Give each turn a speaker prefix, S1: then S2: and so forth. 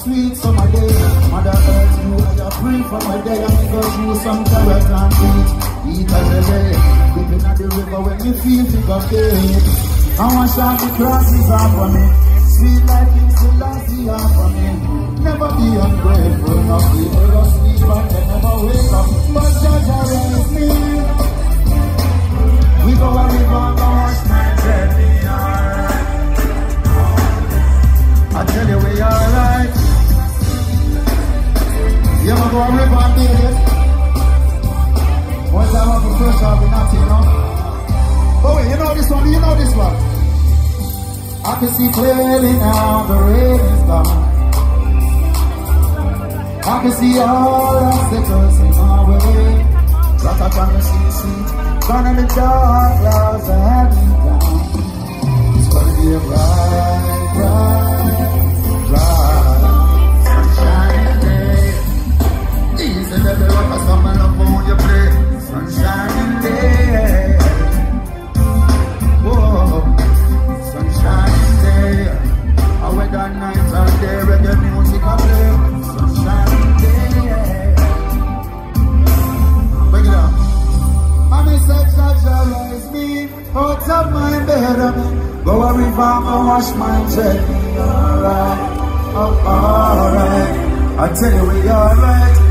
S1: sweet summer day. Mother Earth, you I pray for my day. And because you some carrot and beet. Eat as a day. Dipping at the river when you feel sick of it. I want shine the glasses off for me. Sweet like you still last the off for me. Never be ungrateful, not be ever sleep and they never wake up. But Judge raise me. We go a river and go wash my jelly, alright. I tell you we alright. You ever go a river and bathe it? Once I have a fresh off with nothing, you know? Oh wait, you know this one, you know this one? I can see clearly now the rain is gone. I can see all obstacles in my way. Like I can see, gone in the dark clouds are heavy down. It's gonna be a bright, bright, bright, sunshiny day. Easy level up as I'm up on your play. Sunshiny day. Whoa, sunshiny day. I went that night and day, reggae music I play. Sunshiny day. Bring it up. Mommy said, Jaja, raise me out of my bed. Go a river, go wash my jelly. Alright, oh, alright. I tell you we alright.